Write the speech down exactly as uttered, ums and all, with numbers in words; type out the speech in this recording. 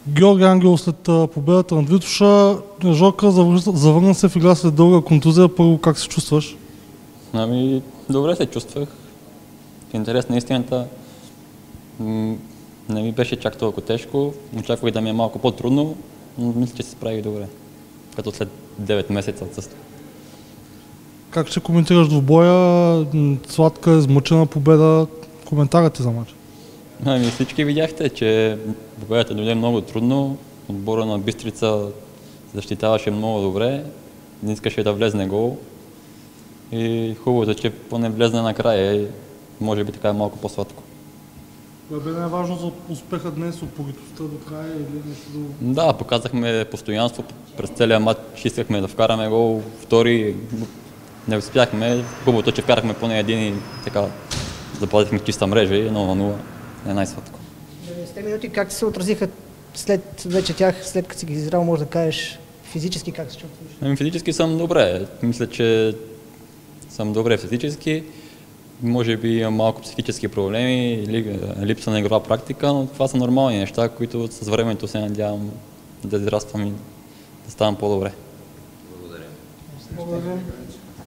Георги Ангелов след победата над Витоша. Жорка, завърна се в игра след дълга контузия. Първо, как се чувстваш? Ами, добре се чувствах. В интерес на истината не ми беше чак толкова тежко. Очаквах да ми е малко по-трудно, но мисля, че се справих добре. Като след девет месеца отсъствие. Как ще коментираш двубоя? Сладка, измъчена победа. Коментарът ти за мач? Ами, всички видяхте, че победата дойде много трудно. Отбора на Бистрица защитаваше много добре. Не искаше да влезне гол. И хубавото, че поне влезне накрая и може би така е малко по-сладко. Кое бе най-важно за успеха днес, упоритостта до края или нещо друго? Да, показахме постоянство през целия матч, искахме да вкараме гол, втори не успяхме. Хубавото, че вкарахме поне един и така запазихме чиста мрежа и едно на нула е най-сладко. деветдесетте минути как се отразиха след вече тях, след като си ги изиграл, може да кажеш физически как се чувстваш? Ами, физически съм добре. Мисля, че съм добре физически. Може би имам малко психически проблеми или липса на игрова практика, но това са нормални неща, които с времето се надявам да израствам и да ставам по-добре. Благодаря. Благодаря.